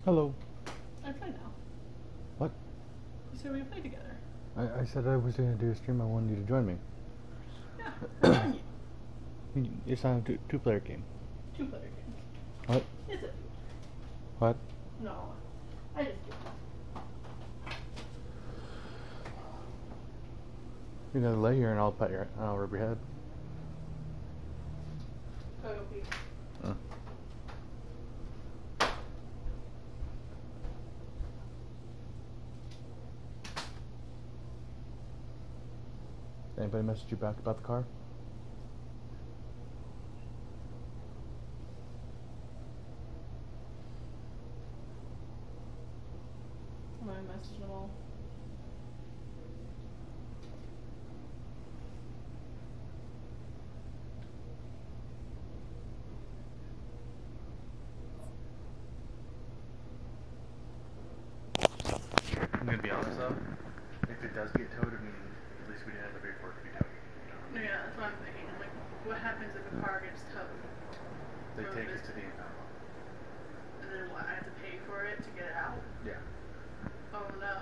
Hello. I'm fine now. What? You said we would play together. I said I was going to do a stream. I wanted you to join me. Yeah, I'll join you. It's not a two-player game. Two-player game. What? Is it? What? No. I just do. You're going to lay here and I'll rub your head. Oh, you'll be. Anybody message you back about the car? Am I messaging them all? I'm going to be honest though. If it does get towed, I mean, at least we didn't have to pay for it to be towed. Yeah, that's what I'm thinking. I'm like, what happens if a car gets towed? They take us to the impound lot. And then what? I have to pay for it to get it out? Yeah. Oh no.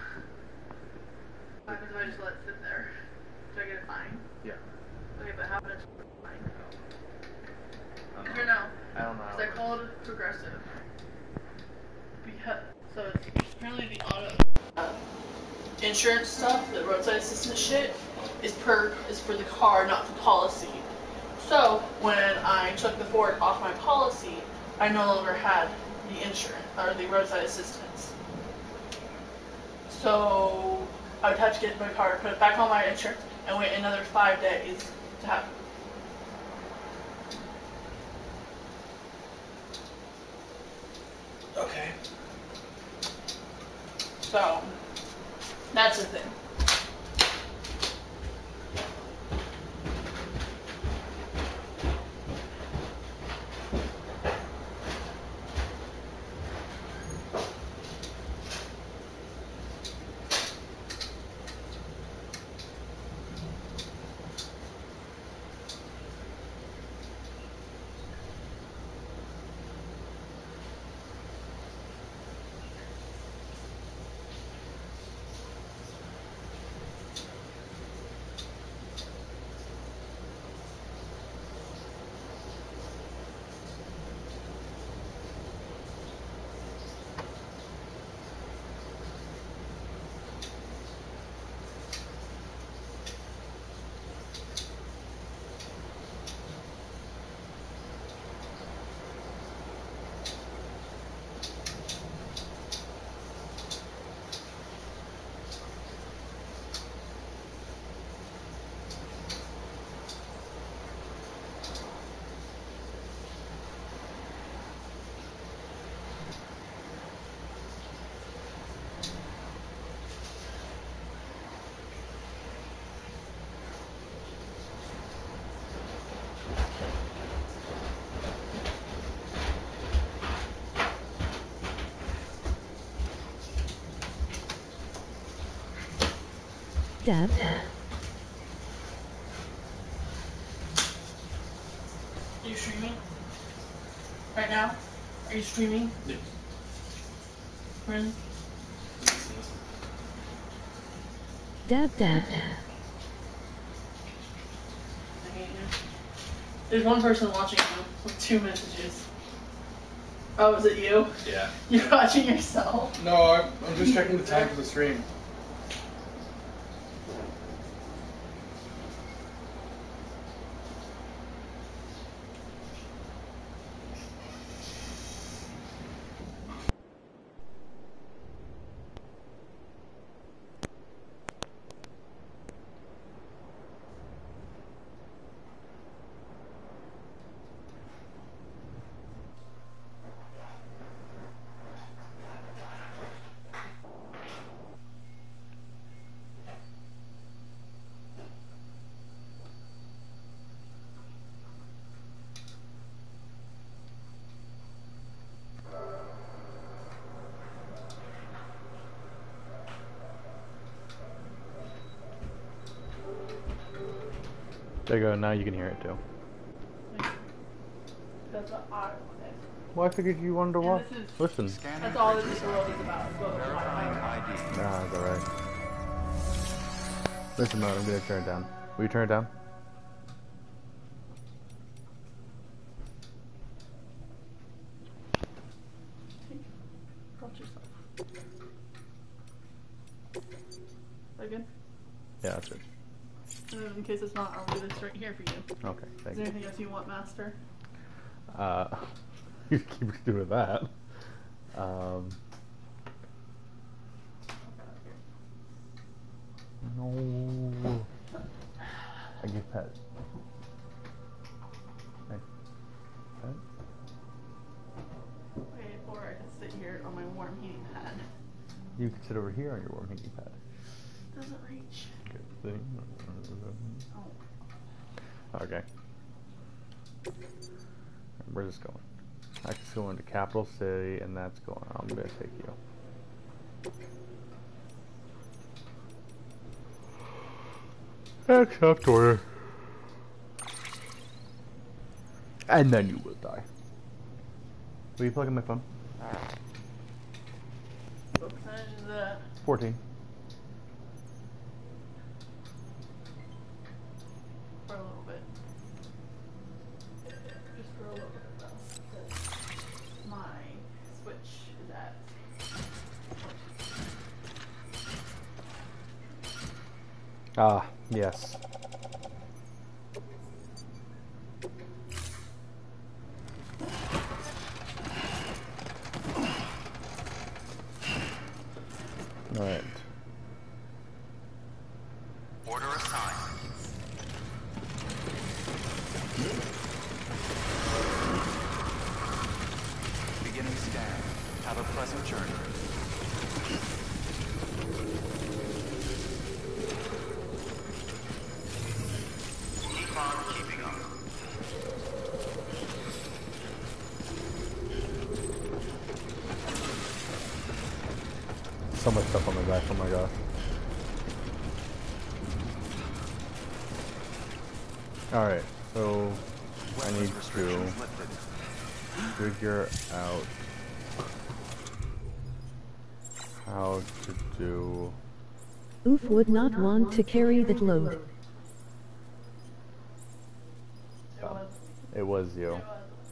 What happens if I just let it sit there? Do I get a fine? Yeah. Okay, but how much fine? I Or no? I don't know. Because I called Progressive. Because, so it's apparently the auto insurance stuff, the roadside assistance shit, is for the car, not the policy. So when I took the Ford off my policy, I no longer had the insurance or the roadside assistance. So I would have to get my car, put it back on my insurance, and wait another 5 days to have it. Okay. So that's the thing. Deb? Are you streaming? Right now? Are you streaming? Yes. Really? Deb. I hate you. There's one person watching you with 2 messages. Oh, is it you? Yeah. You're watching yourself? No, I'm just checking the time for the stream. There you go, now you can hear it too. That's what I wanted. Well, I figured you wanted to And watch. this is, Listen. that's all that this world is about. Verifying ID. Nah, that's alright. Listen, mode, I'm gonna turn it down. Will you turn it down? Got yourself. Again? Yeah, that's it. In case it's not, I'll do this right here for you. Okay, Is thank there you. anything else you want, Master? You keep doing that. No. I give pet. Hey. Pet? Okay, or I can sit here on my warm heating pad. You can sit over here on your warm heating pad. Doesn't reach. Good thing. Oh. Okay. Where's this going? That's going to Capital City, and that's going. I'm gonna take you. Accept order. And then you will die. Will you plug in my phone? What percentage is that? 14. For a little bit. Just for a little bit though. Because my switch is at. Ah, yes. Alright. Order assigned. Beginning scan. Have a pleasant journey. Keep on keeping on. So much stuff on my back, oh my gosh. Alright, so I need to Restrictions lifted. figure out how to do. Oof would not want to carry that load. It was. It was you. It was.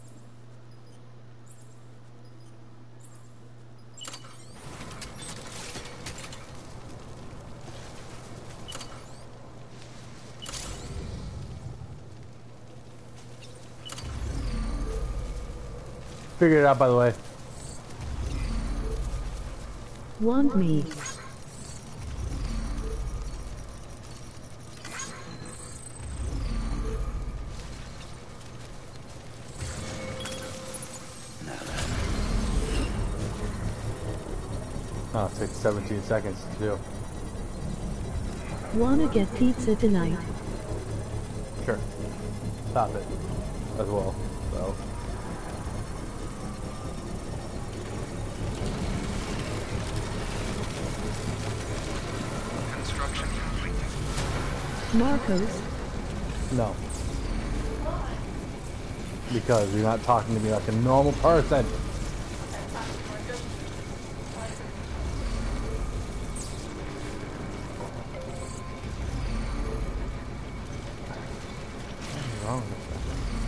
Figured it out, by the way. Want me. Oh, it takes 17 seconds to do. Wanna get pizza tonight? Sure. Stop it. As well. So. Construction complete. Marcos, No. Because you're not talking to me like a normal person. What's wrong with that?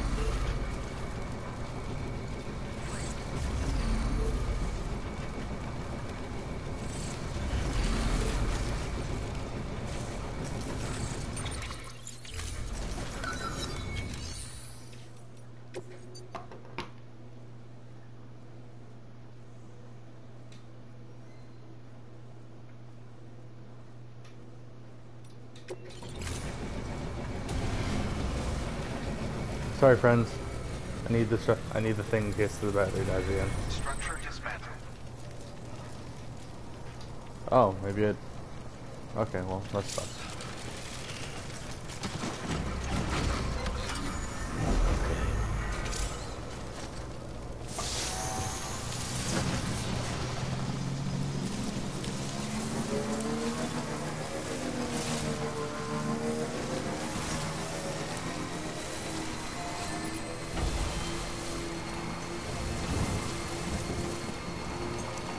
Sorry, friends. I need the thing in case the battery dies again. Structure dismantled. Oh, maybe it. Okay, well, that sucks.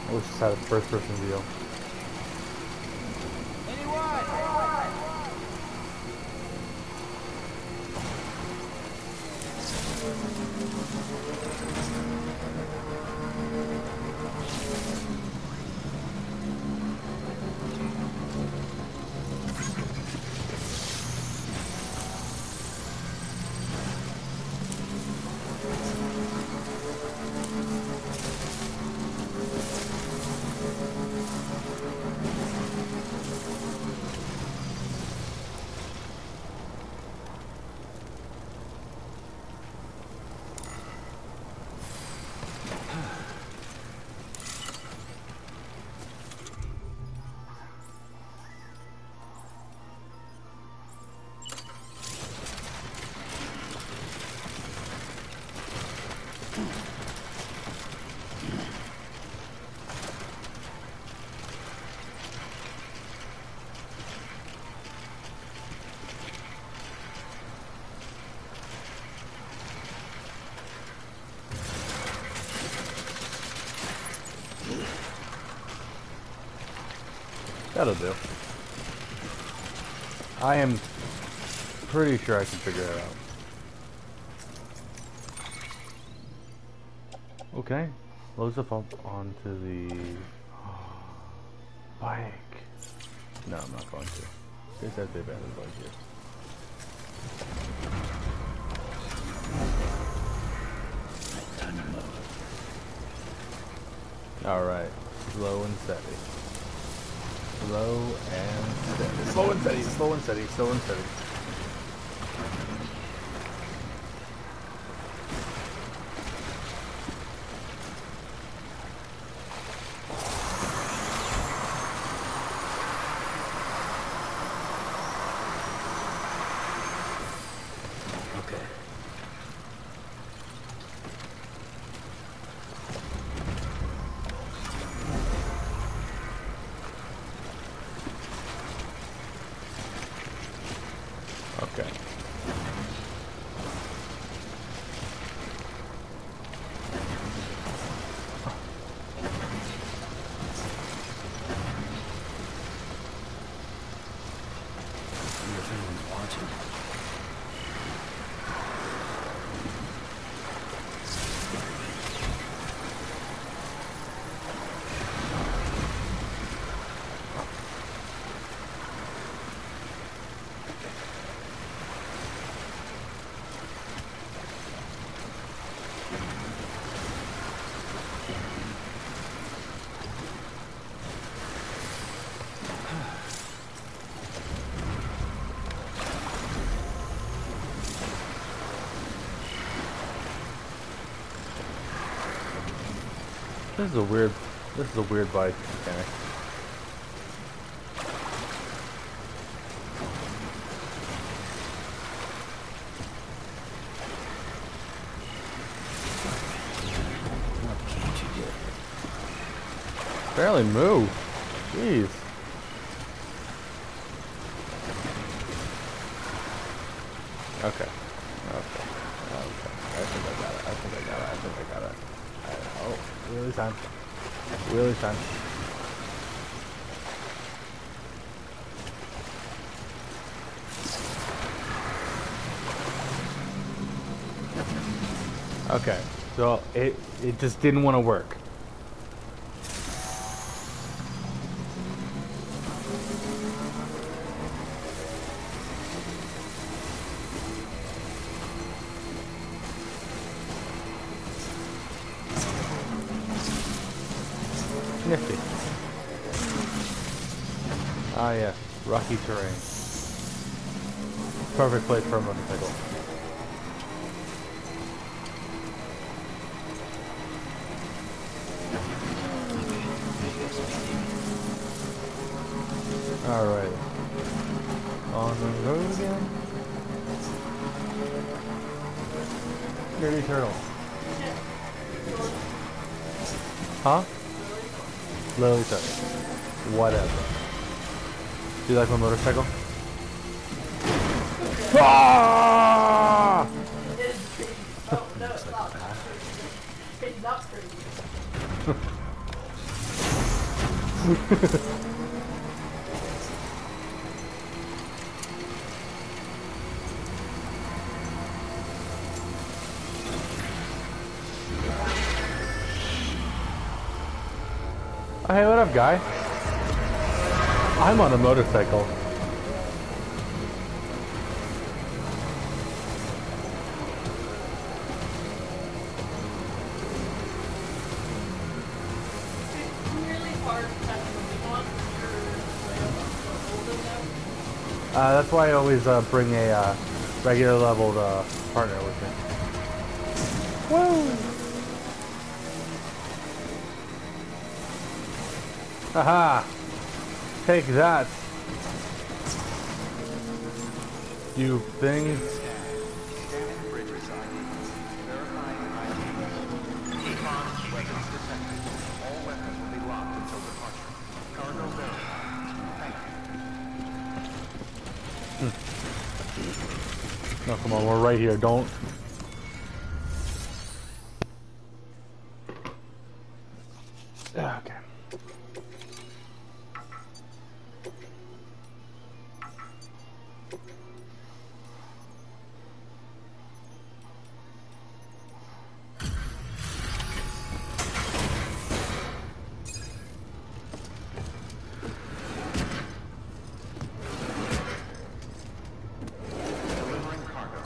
I wish this had a first-person view. That'll do. I am pretty sure I can figure it out. Okay, loads up onto the bike. No, I'm not going to. There's that big bad bike here. Alright, slow and steady. Slow and steady. Slow and steady, slow and steady, slow and steady. Okay. This is a weird bike mechanic. Barely move. Jeez. Okay. Okay. Okay. I think I got it. I think I got it. I think I got it. Oh, wheelie time. Wheelie time. Okay. So it just didn't want to work. Nifty. Ah, yes. Rocky terrain. Perfect place for a motorcycle. Alright. On the road again. Dirty turtle. Huh? Lily turtle. Whatever. Do you like my motorcycle? Ah! Oh, no, it's not. It's not crazy. Oh, hey, what up, guy? I'm on a motorcycle. That's why I always bring a regular leveled partner with me. Woo! Haha! Take that! You things. Scanning bridges ID. Verifying ID. Recon weapons detected. All weapons will be locked until departure. Cargo verified. Thank you. No, come on, we're right here. Don't. Okay. Delivering cargo.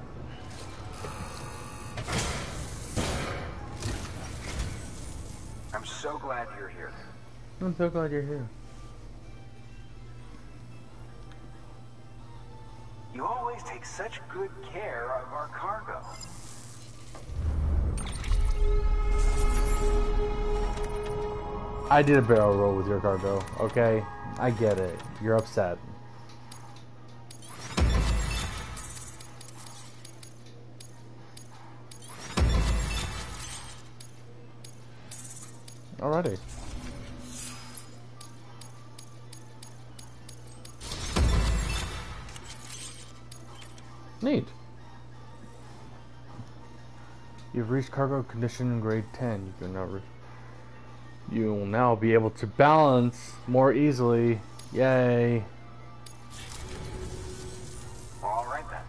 I'm so glad you're here. I'm so glad you're here. You always take such good care of our cargo. I did a barrel roll with your cargo, okay? I get it. You're upset. Alrighty. Neat. You've reached cargo condition grade 10. You can now you will now be able to balance more easily. Yay. All right then.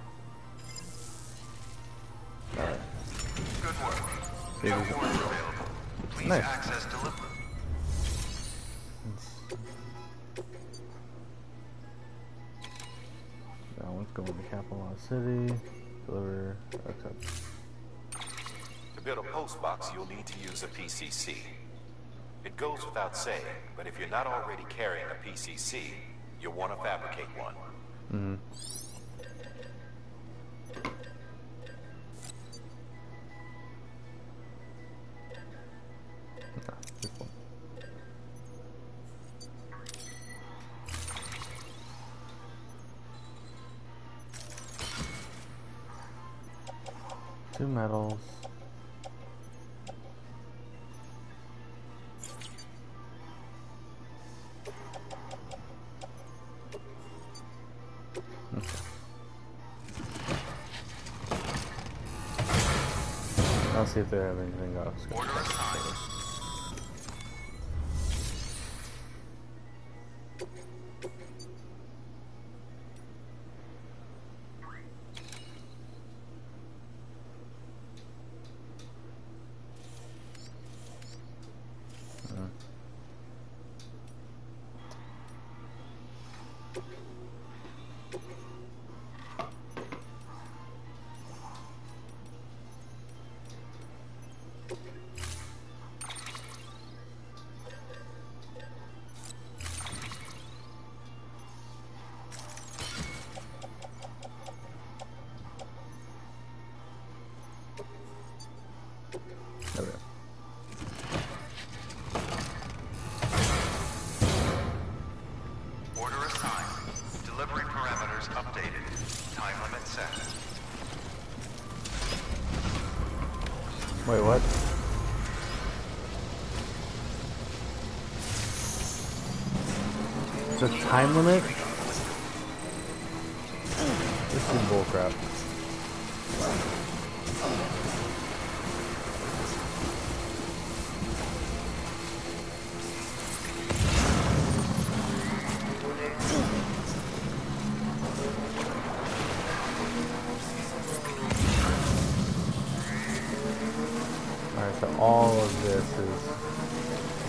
Alright. Good work. Here No we go. orders available. Please Nice. access delivery. Now let's go into Capital City. Deliver. Accept. To build a post box, you'll need to use a PCC. It goes without saying, but if you're not already carrying a PCC, you'll want to fabricate one. Mm-hmm. This one. Two metals. I'll see if they have anything else. Order assigned. There we go. Order assigned. Delivery parameters updated. Time limit set. Wait, what? The time limit? This is bullcrap.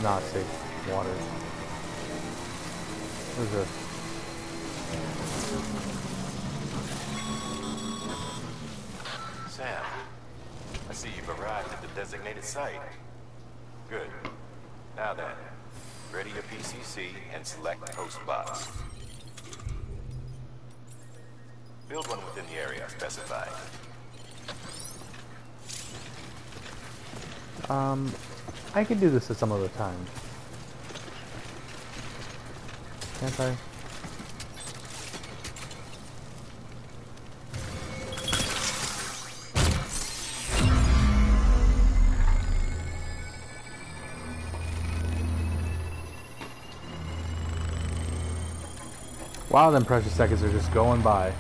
not safe waters. What is this? Sam, I see you've arrived at the designated site. Good. Now then, ready your PCC and select post box. Build one within the area specified. I could do this at some other time. Can't I? Wow, them precious seconds are just going by.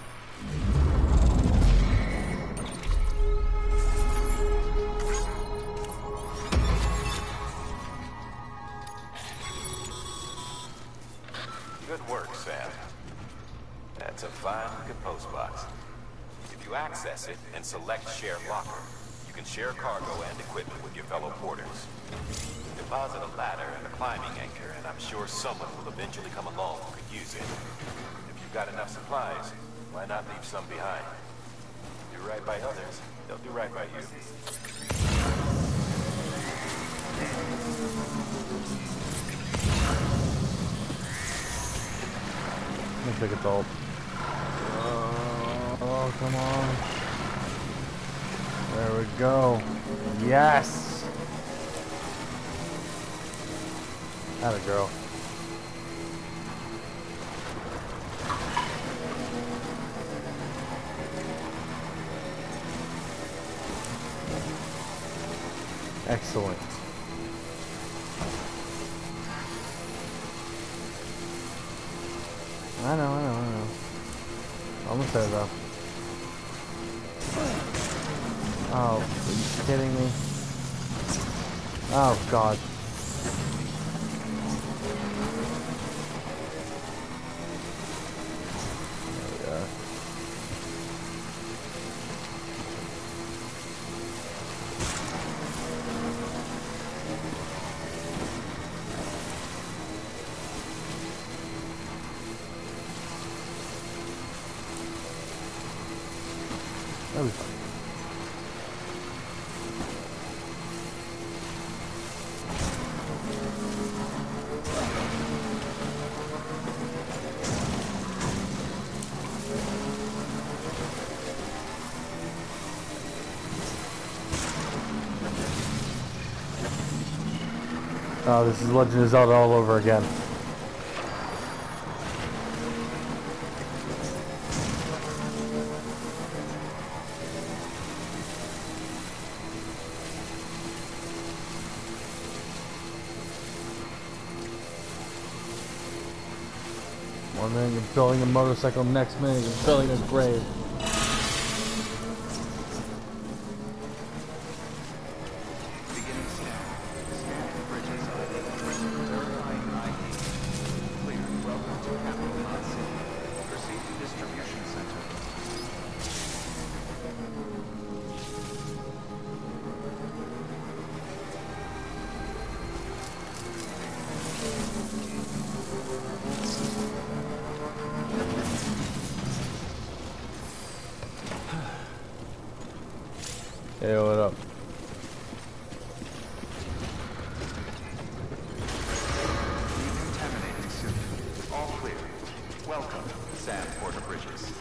Good work, Sam. That's a fine-looking post box. If you access it and select Share Locker, you can share cargo and equipment with your fellow porters. Deposit a ladder and a climbing anchor, and I'm sure someone will eventually come along who could use it. If you've got enough supplies, why not leave some behind? Do right by others, they'll do right by you. Looks like it's all. Oh, come on. There we go. Yes! Atta girl. Excellent. I know. Almost there though. Oh, are you kidding me? Oh god. There we are. That'll be fun. Oh, this is Legend of Zelda all over again. One minute you're building a motorcycle, next minute you're building a grave. Beginning scan. Scanning bridges ID. Verifying ID. Clear. Welcome to Capital Knot City. Proceed to distribution center. Hey, what up? Decontaminating suit. All clear. Welcome, Sam Porter Bridges.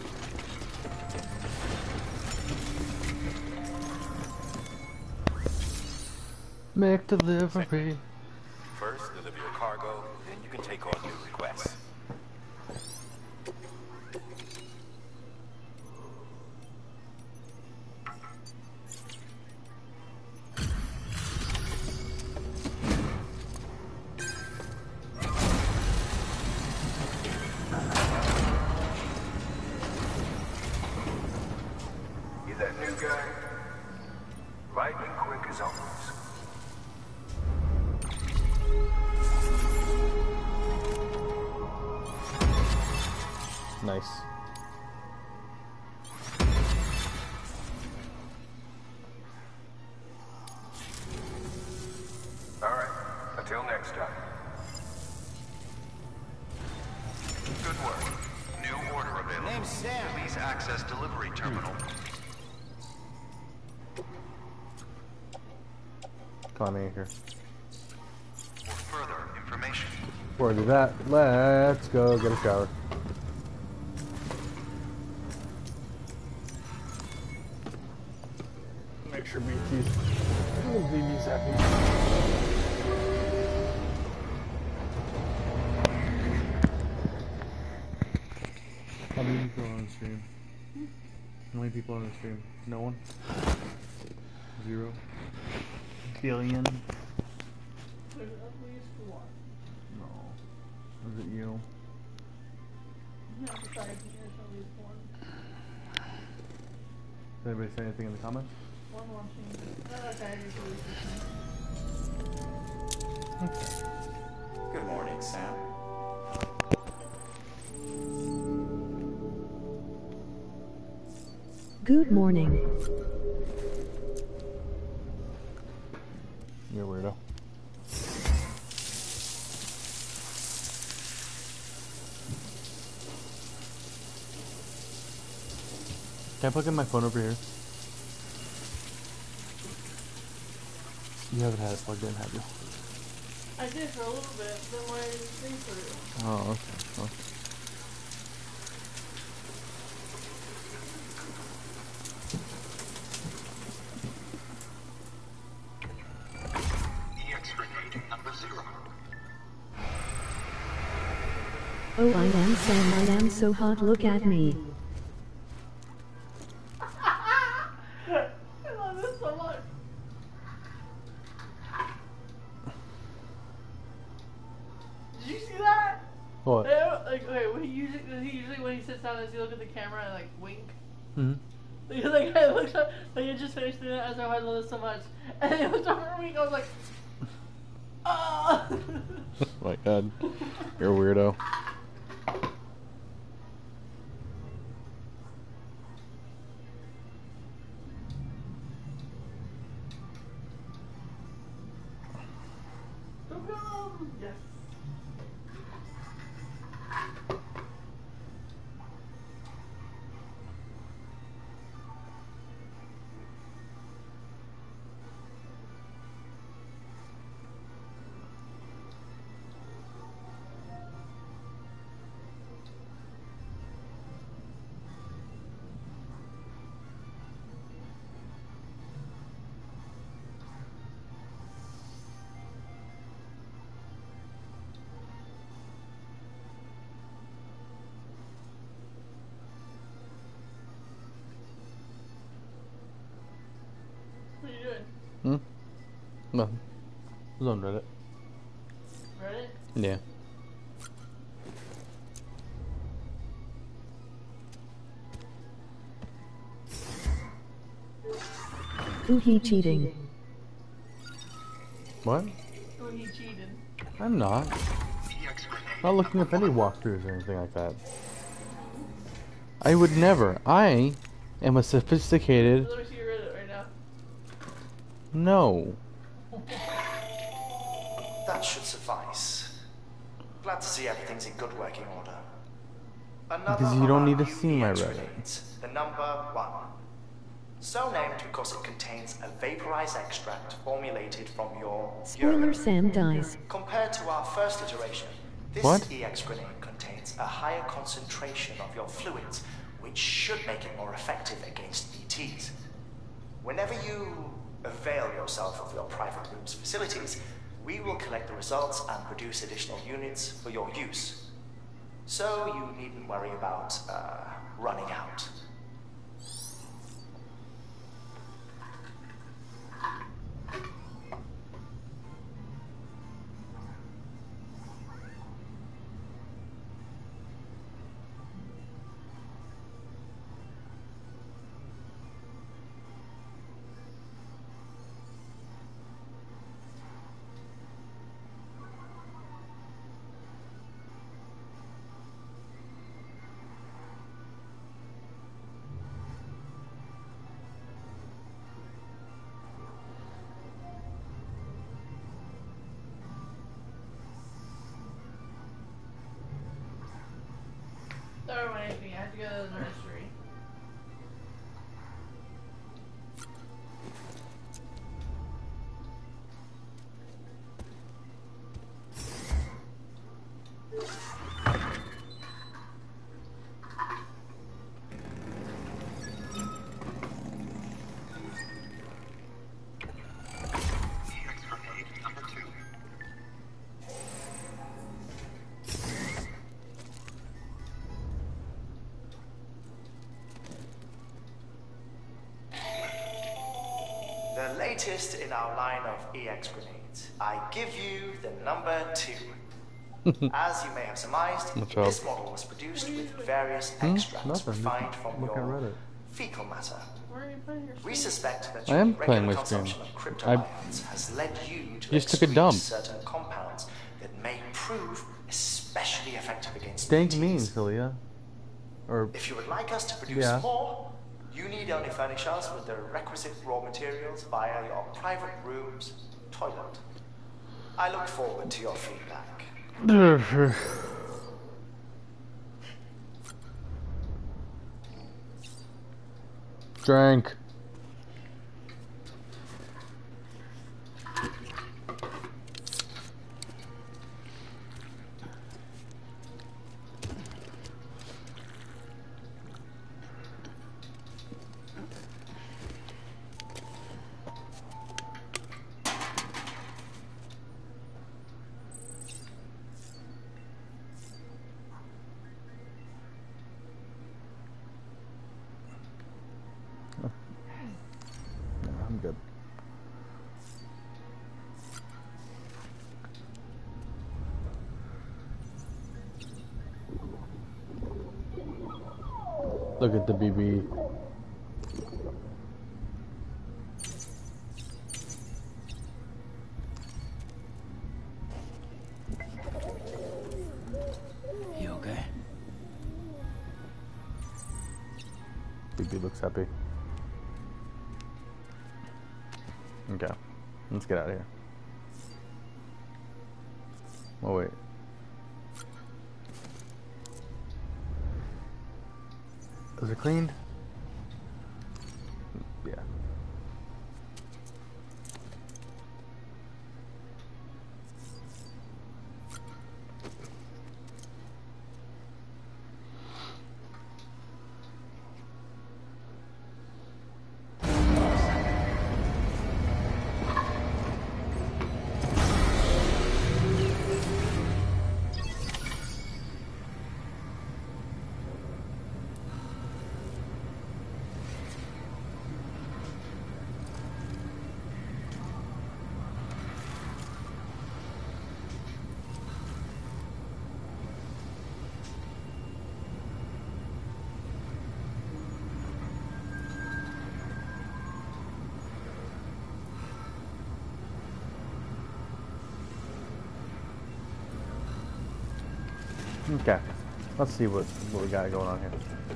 Make delivery. First, deliver your cargo, then you can take on new requests. You that new guy? Lightning quick as always. Nice. All right. Until next time. Good work. New order available. Name's Sam. Please access delivery terminal. Come on in here. For further information. Before I do that, let's go get a shower. Make sure BB's happy. How many people are on the stream? How many people are on the stream? No one? 0 billion? There's at least one. No. Is it you? Yeah, besides me, there's at least one. Did anybody say anything in the comments? One watching. That guy is Okay. Good morning, Sam. Good morning. You're a weirdo. Can I plug in my phone over here? You haven't had it plugged in, have you? I did for a little bit, then my thing through. Oh, okay. Okay. Oh, I am Sam, I am so hot, look at me. I love this so much. Did you see that? What? Like, okay, when he usually when he sits down, does he look at the camera and like wink? Hmm. Like I looked up, like he just finished doing that. I love this so much, and he looked over at me. I was like, ah. My God. You're a weirdo. Yes. What are you doing? Hmm? Nothing. I was on Reddit. Reddit? Yeah. Ooh, he cheating. What? Oh, he cheated. I'm not. Not looking up any walkthroughs or anything like that. I would never. I am a sophisticated... Let me see your Reddit right now. No. That should suffice. Glad to see everything's in good working order. Another Because you of don't our need to new see my EX Reddit. grenades, the number 1. So named because it contains a vaporized extract formulated from your Spoiler, urine. Sam dies. Compared to our first iteration, this What? EX grenade contains a higher concentration of your fluids, which should make it more effective against ETs. Whenever you avail yourself of your private room's facilities, we will collect the results and produce additional units for your use. So you needn't worry about running out. have to go to the nursery. The latest in our line of EX grenades. I give you the number 2. As you may have surmised, this model was produced with various extracts refined from your fecal matter. Where are you putting your We suspect that I your am playing regular with Stream. consumption of cryptobiotes has led you to Just took a excrete dump. certain compounds that may prove especially effective against Dank BTs. means, Celia. Or If you would like us to produce Yeah. more, you need only furnish us with the requisite raw materials via your private room's toilet. I look forward to your feedback. Drank. I'm good. Look at the BB. You okay? BB looks happy. Okay, let's get out of here. Oh wait. Is it cleaned? Yeah. Okay, let's see what we got going on here.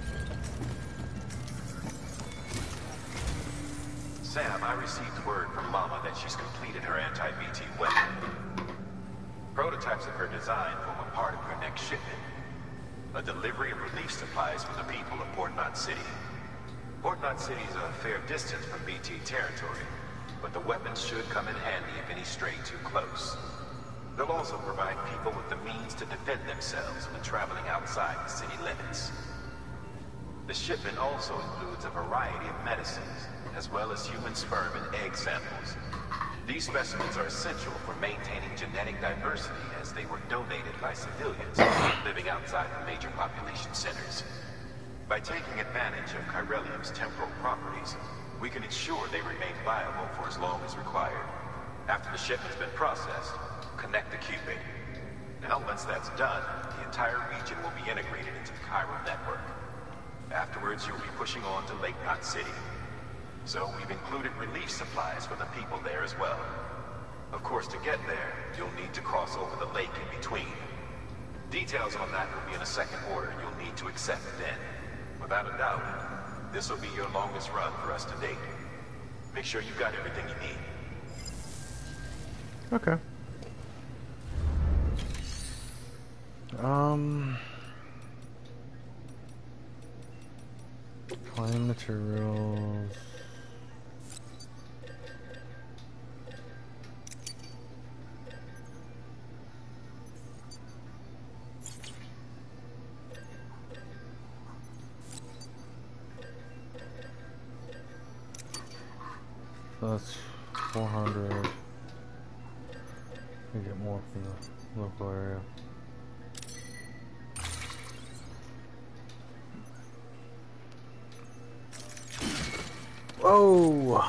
Sam, I received word from Mama that she's completed her anti-BT weapon. Prototypes of her design form a part of her next shipment. A delivery of relief supplies for the people of Port Knot City. Port Knot City is a fair distance from BT territory, but the weapons should come in handy if any stray too close. They'll also provide people with the means to defend themselves when traveling outside the city limits. The shipment also includes a variety of medicines, as well as human sperm and egg samples. These specimens are essential for maintaining genetic diversity, as they were donated by civilians living outside the major population centers. By taking advantage of chiralium's temporal properties, we can ensure they remain viable for as long as required. After the shipment's been processed, connect the Cupid. Now, once that's done, the entire region will be integrated into the Cairo network. Afterwards, you'll be pushing on to Lake Knot City. So we've included relief supplies for the people there as well. Of course, to get there, you'll need to cross over the lake in between. Details on that will be in a second order you'll need to accept then. Without a doubt, this will be your longest run for us to date. Make sure you've got everything you need. Okay. Plain materials. That's 400. We get more from the local area. Whoa!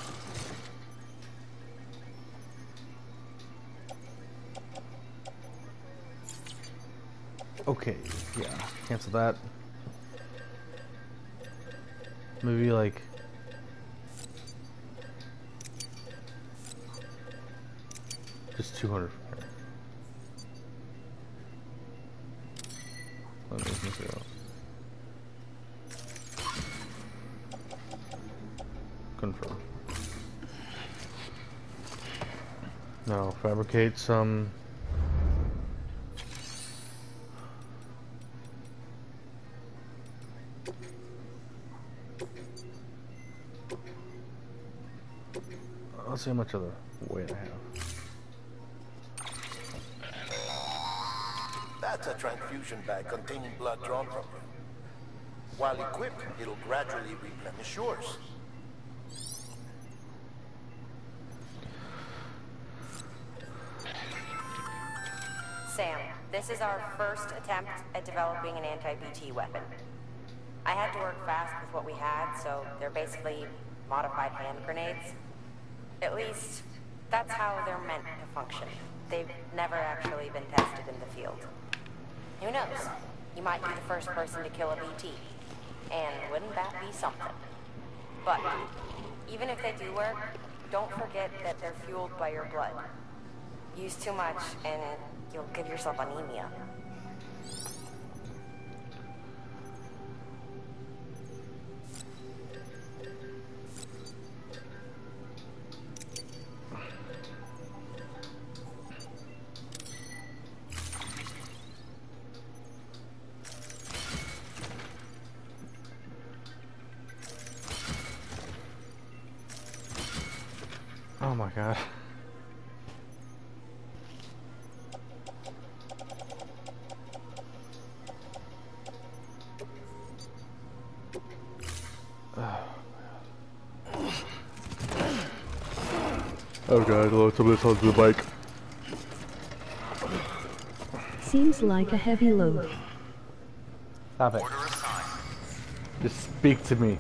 Okay, yeah, cancel that. Maybe like just 200 from here. Let me material. Confirm. Now fabricate some. Let's see how much other weight I have. That's a transfusion bag containing blood drawn from you. While equipped, it'll gradually replenish yours. Sam, this is our first attempt at developing an anti-BT weapon. I had to work fast with what we had, so they're basically modified hand grenades. At least, that's how they're meant to function. They've never actually been tested in the field. Who knows? You might be the first person to kill a BT. And wouldn't that be something? But, even if they do work, don't forget that they're fueled by your blood. Use too much, and you'll give yourself anemia. Oh my god. Oh god, load some of this onto the bike. Seems like a heavy load. Stop it. Just speak to me.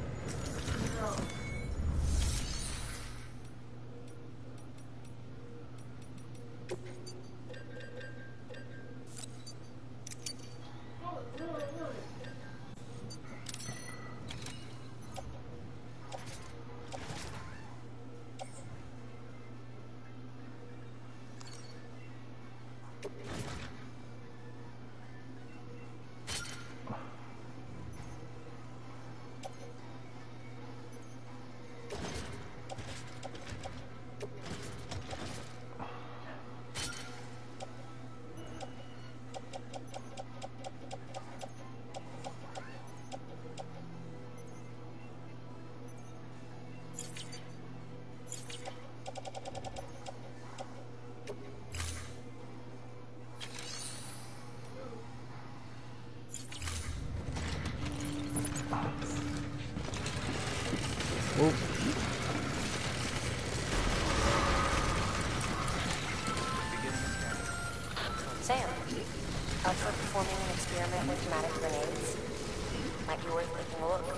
Sam, up for performing an experiment with pneumatic grenades? Might be worth taking a look.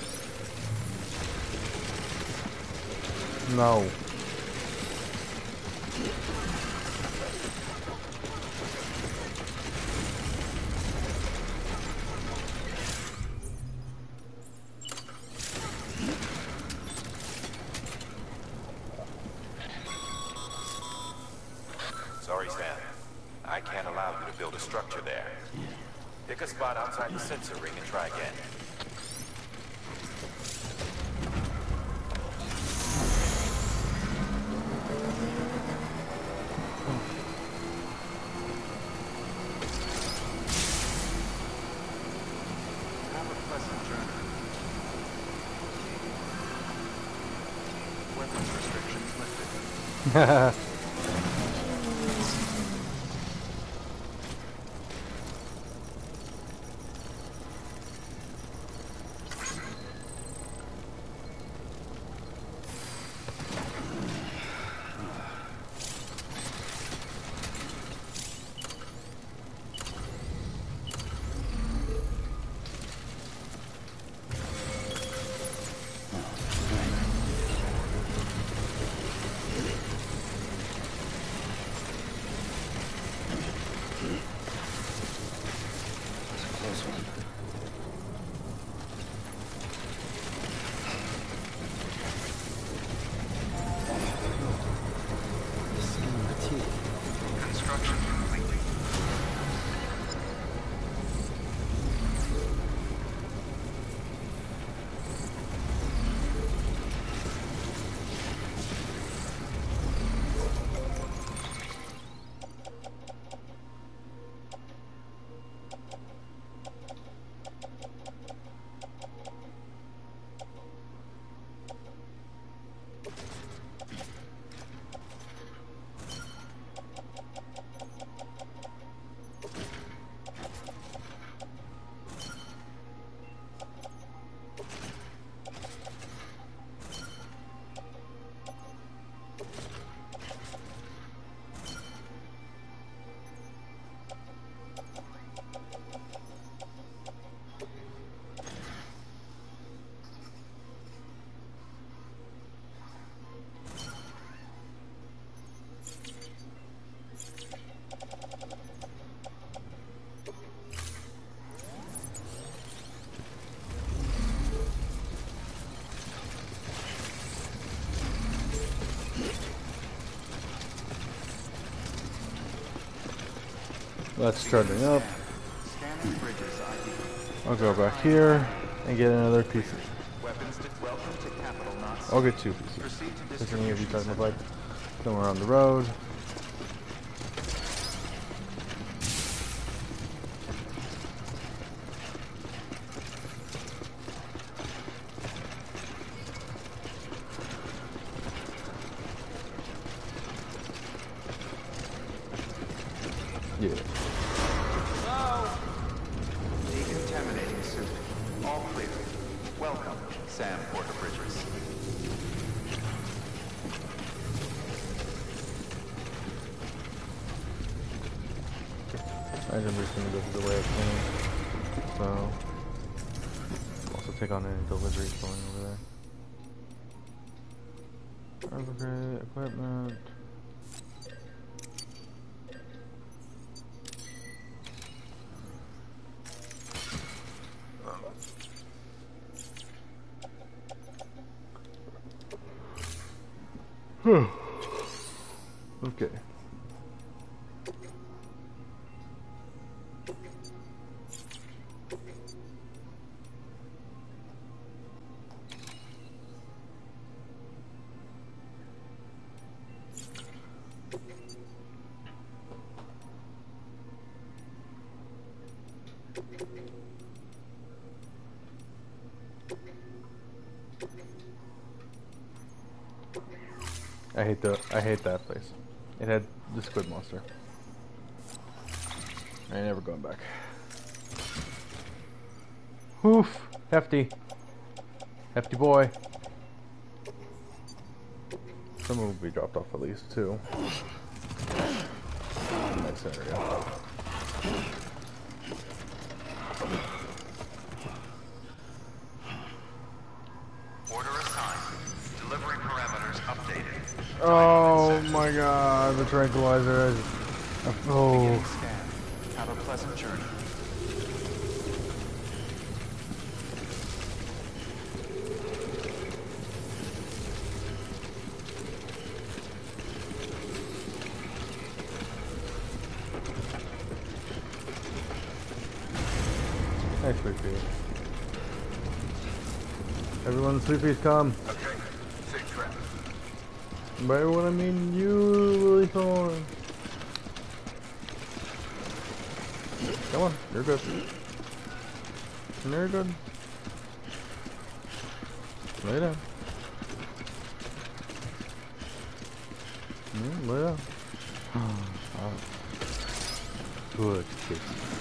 No. Sorry, Sam. I can't allow you to build a structure there. Pick a spot outside the sensor ring and try again. Have a pleasant journey. Construction complete. That's charging up. Scanning bridges ID. I'll go back here and get another piece. Weapons to welcome to Capital Knots. I'll get 2 pieces. Proceed to There's any of you distribution talking center. about somewhere on the road. Yeah. Decontaminating suit. All clear. Welcome, Sam Porter Bridges. I'm just gonna go through the way of things. So, also take on any deliveries going over there. Overgrade, equipment. Okay. I hate that place. It had the squid monster. I ain't never going back. Oof, hefty. Hefty boy. Someone will be dropped off at least too. Nice area. Order assigned. Delivery parameters updated. Oh my god, the tranquilizer is... Oh. Beginning scan. Have a pleasant journey. Nice sweet pea. Everyone, sweet peas, come. Okay, safe trap. By everyone, I mean you, Lily Thorn. Come on, you're good. You're good. Lay down. Yeah. Good kid.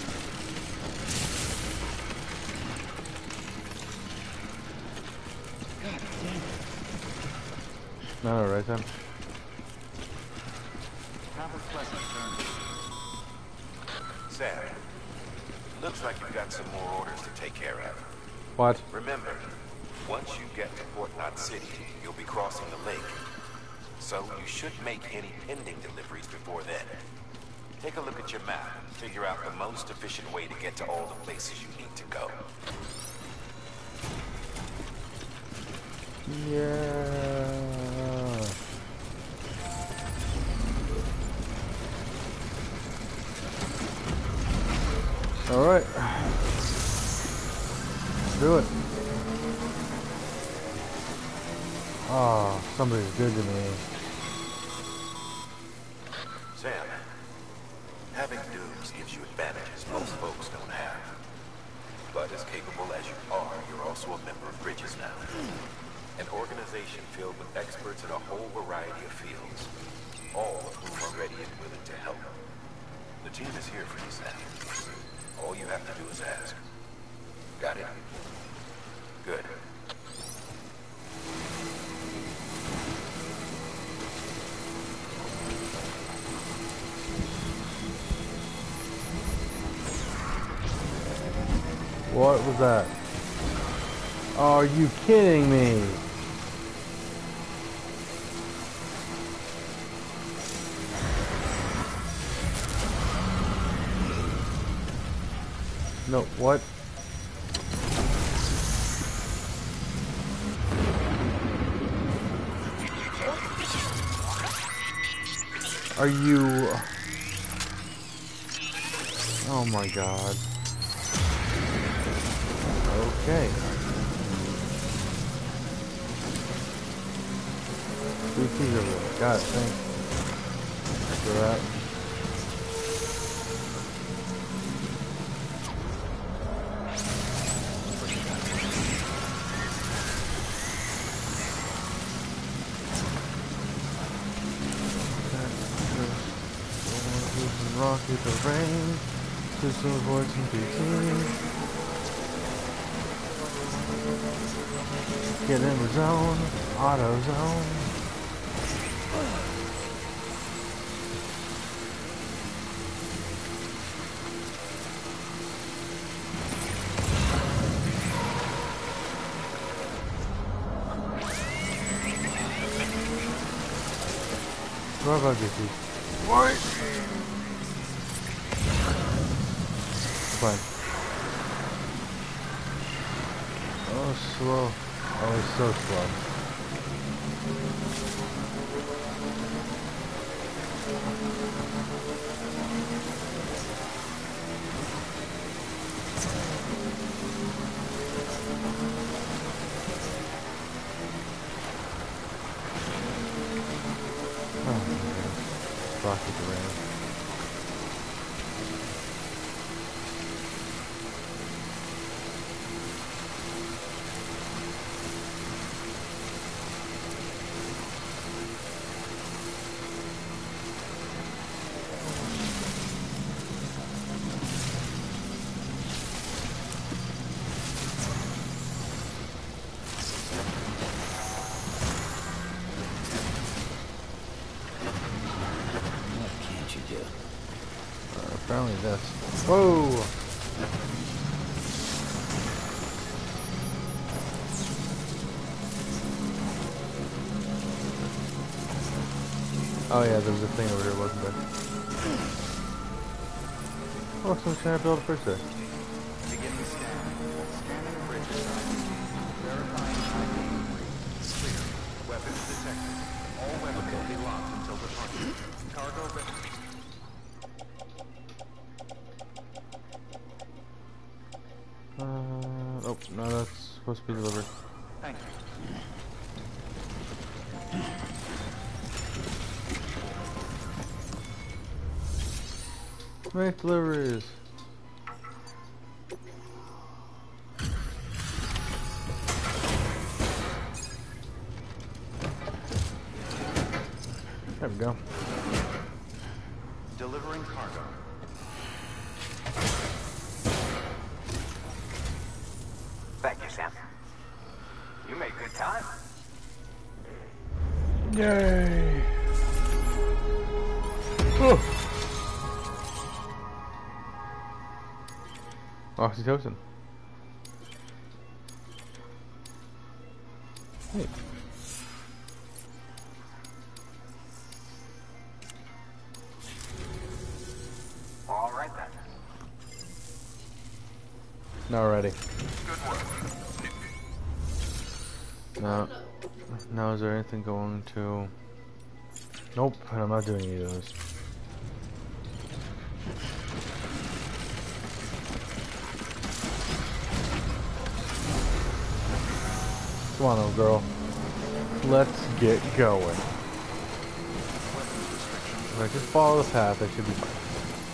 God damn it. No, right then. Have a pleasant journey. Sam, looks like you've got some more orders to take care of. What? Remember, once you get to Port Knot City, you'll be crossing the lake. So you should make any pending deliveries before then. Take a look at your map and figure out the most efficient way to get to all the places you need to go. Yeah. All right. Let's do it. Oh, somebody's good to me. Sam, having dooms gives you advantages most folks don't have. But as capable as you are, you're also a member of Bridges now. An organization filled with experts in a whole variety of fields, all of whom are ready and willing to help. The team is here for you, Sam. All you have to do is ask. Got it? Good. What was that? Are you kidding me? No, what? Are you... Oh my god. Okay. BT's over there. Got it, thanks. After that. Rocky the rain, just to avoid some PT. Get in the zone, auto zone. What about this? What? Fine. Oh, slow. Oh, it's so slow. Oh, my God. Rocket the rain. Apparently this. Whoa! Oh yeah, there was a thing over here, wasn't there? Oh, someone's trying to build a bridge there. Begin the scan. Scanning bridges. Verifying ID. Clear. Weapons detected. All weapons will be locked until departure. Cargo ready. Oh, no, that's supposed to be delivered. Thank you. Make deliveries. There we go. cargo. Thank you, Sam. You made good time. Yay! Oh. Oxytocin. Hey. All right then. Not ready. Good work. No. Now, is there anything going to... Nope, I'm not doing any of those. Come on, little girl. Let's get going. If I just follow the path, I should be fine.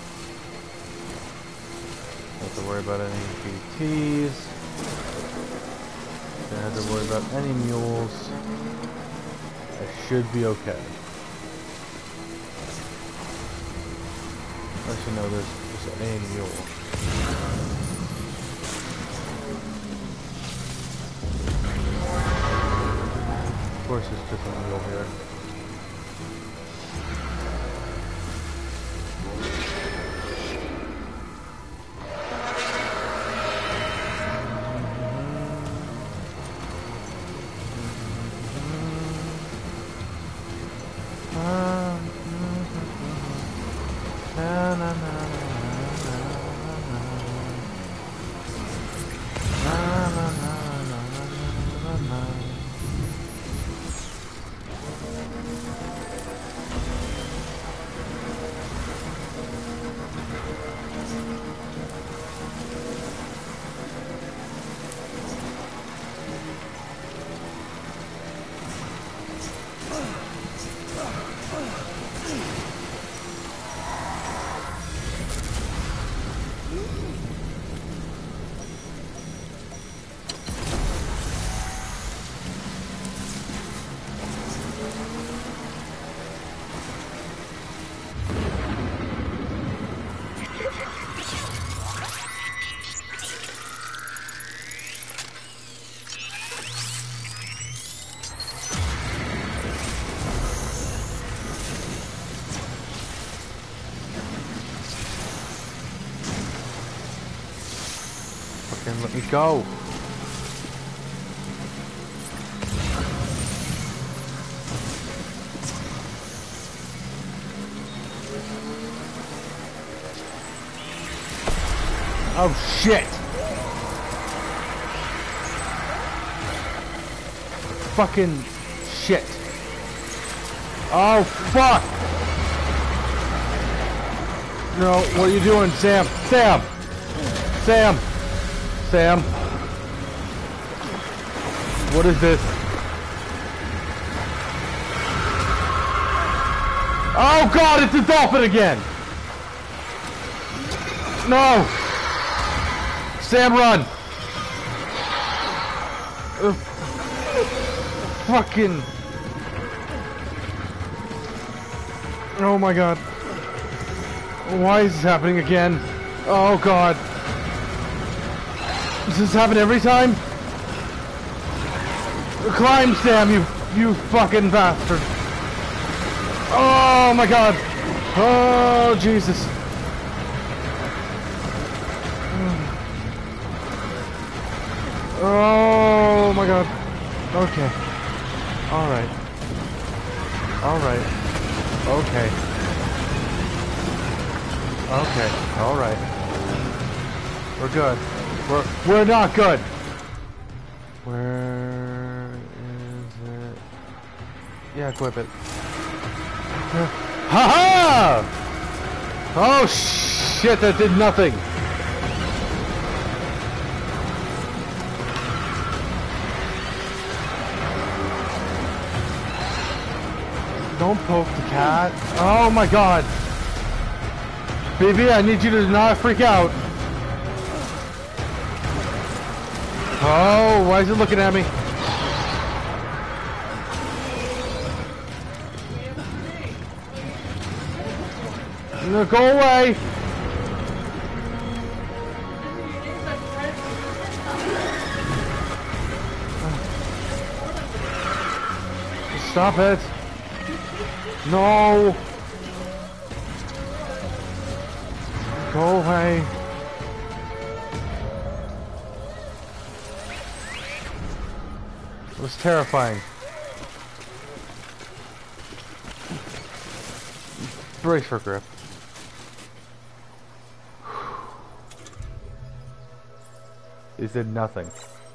Don't have to worry about any PTs. Don't have to worry about any mules. I should be okay. Unless you know there's just a mule. Of course it's just a mule here. Let me go. Oh shit! Fucking shit. Oh fuck! No, what are you doing, Sam? Sam! Sam! Sam, what is this? Oh god, it's a dolphin again! No! Sam, run! Fucking... Oh my god. Why is this happening again? Oh god. Does this happen every time? Climb, Sam, you fucking bastard. Oh my god. Oh, Jesus. Oh my god. Okay. Alright. Alright. Okay. Okay. Alright. We're good. We're not good. Where is it? Yeah, equip it. Ha-ha! Oh shit, that did nothing. Don't poke the cat. Oh my god. Baby, I need you to not freak out. Oh, why is it looking at me? No, go away! Stop it! No! Go away! It was terrifying. Brace for grip. He did nothing.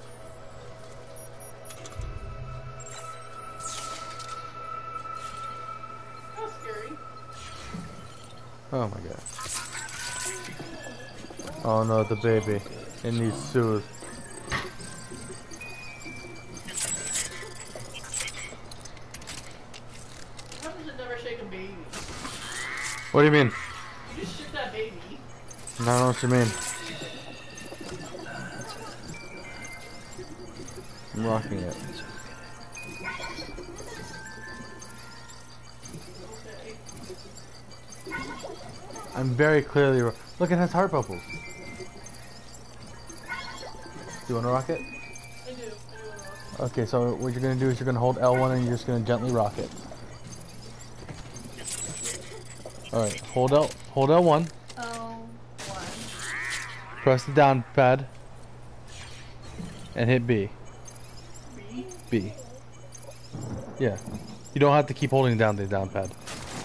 That's scary. Oh my god. Oh no, the baby. It needs soothe. How does it never shake a baby? What do you mean? You just shook that baby. I don't know what you mean. I'm rocking it. Okay. I'm very clearly. Look, it has heart bubbles. Do you want to rock it? I do. Okay, so what you're gonna do is you're gonna hold L1 and you're just gonna gently rock it. All right, hold L1. L1. Press the down pad and hit B. B? B. Yeah. You don't have to keep holding down the down pad.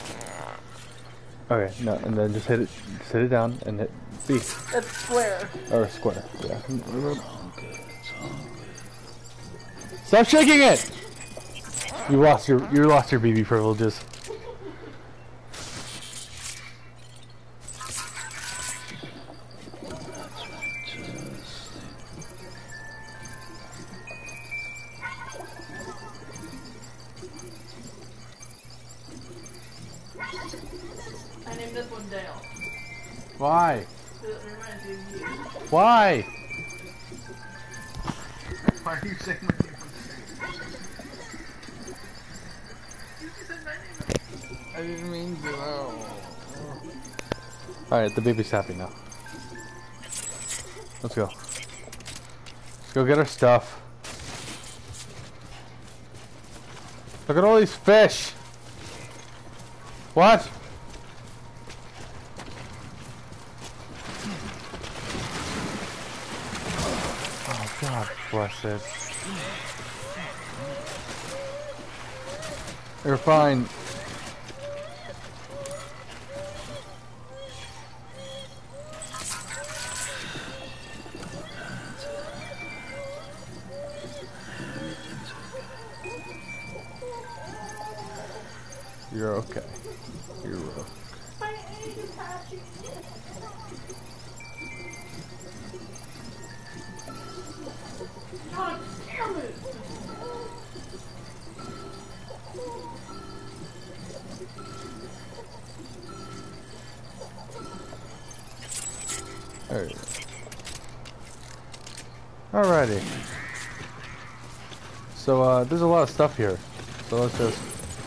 Okay, no, and then just hit it down and hit B. It's square. Or square, yeah. Stop shaking it! You lost your BB privileges. I named this one Dale. Why? It reminds me of you. Why? Why are you saying my name? I didn't mean to. Alright, the baby's happy now. Let's go. Let's go get our stuff. Look at all these fish! What? Oh, God bless it. You're fine. You're okay. You're okay. My egg is hatching. God damn it! Alrighty. So, there's a lot of stuff here. So let's just...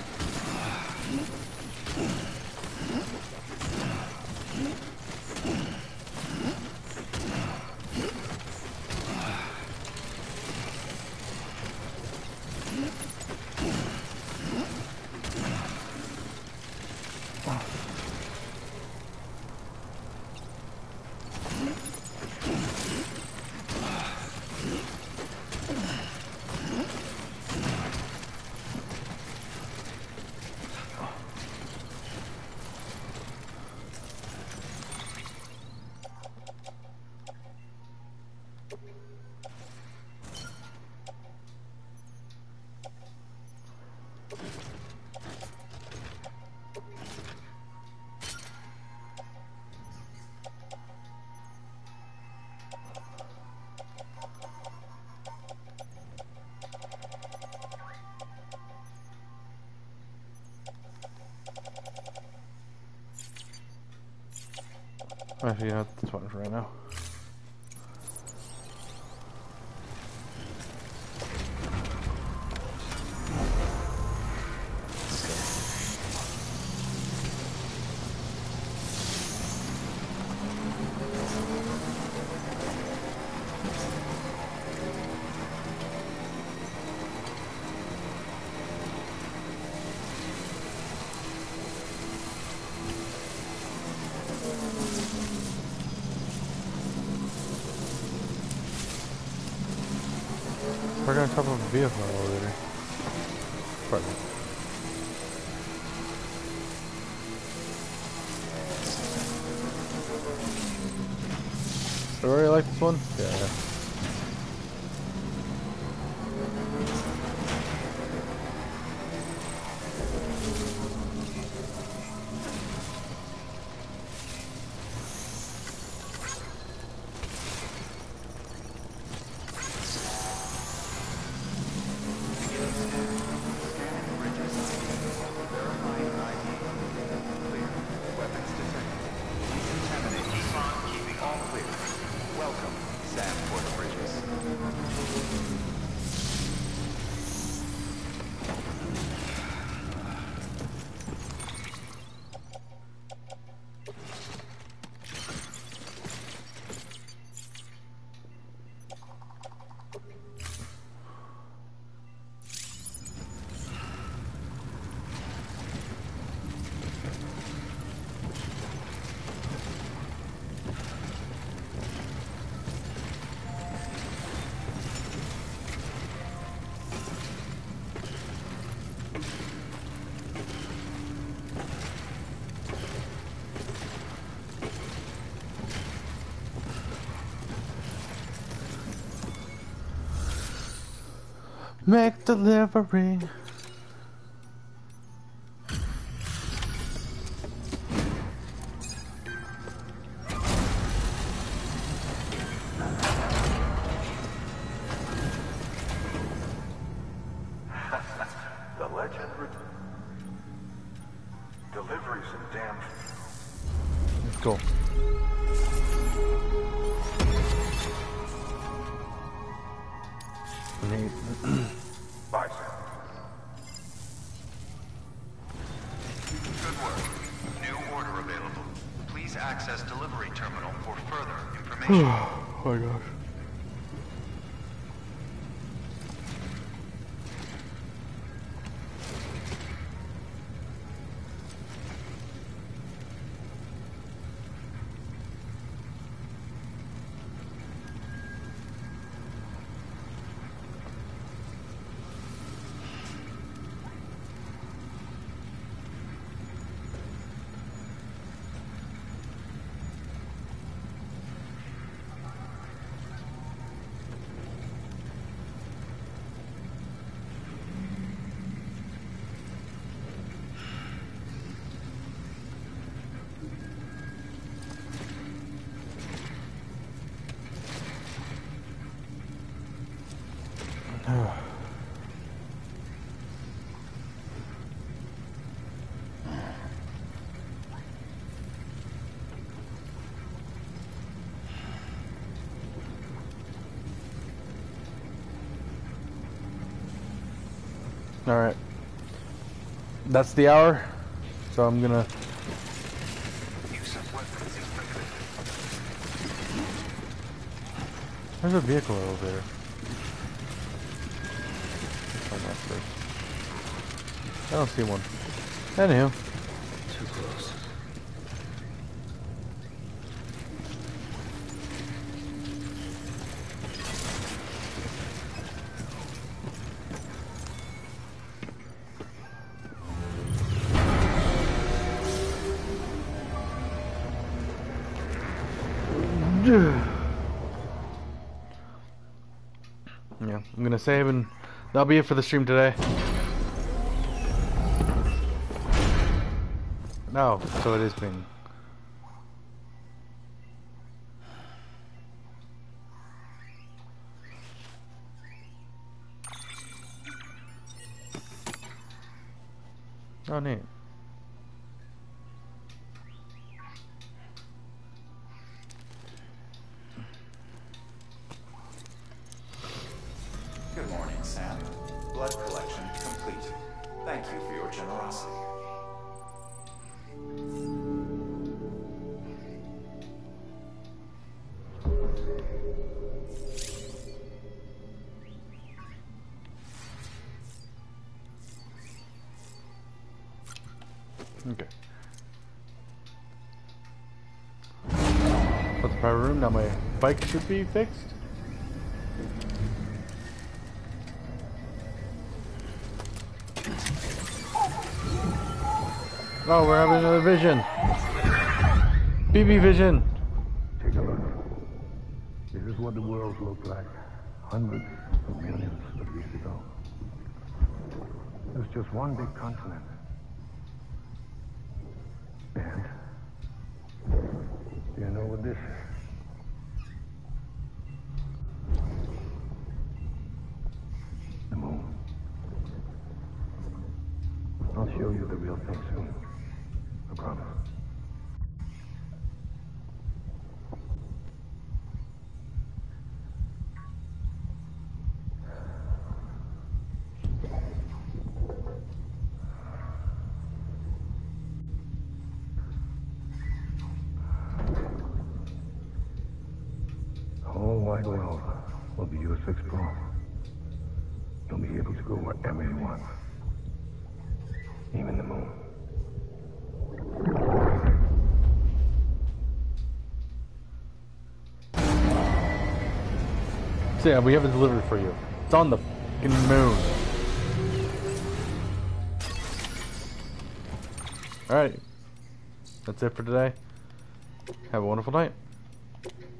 Actually, yeah, that's fine for right now. Park on top of a vehicle elevator. Pardon. I already like this one? Yeah. Make delivery. The legend. Deliveries and damn. Let's go. Bye, Sam. Good work. New order available. Please access delivery terminal for further information. Oh my gosh. Alright. That's the hour. So I'm gonna... There's a vehicle over there. Find that first. I don't see one. Anywho. Too close. Yeah, I'm gonna save and that'll be it for the stream today. No, so it is being. Oh, neat. Good morning, Sam. Blood collection complete. Thank you for your generosity. Okay. Put the private room. Now my bike should be fixed. Oh, we're having another vision. BB vision. Take a look. This is what the world looked like hundreds of millions of years ago. It was just one big continent. And do you know what this is? The moon. I'll show you the real thing soon. I promise. The whole wide world will be yours to explore. You'll be able to go wherever you want. Even the moon. So yeah, we have it delivered for you. It's on the fucking moon. Alright. That's it for today. Have a wonderful night.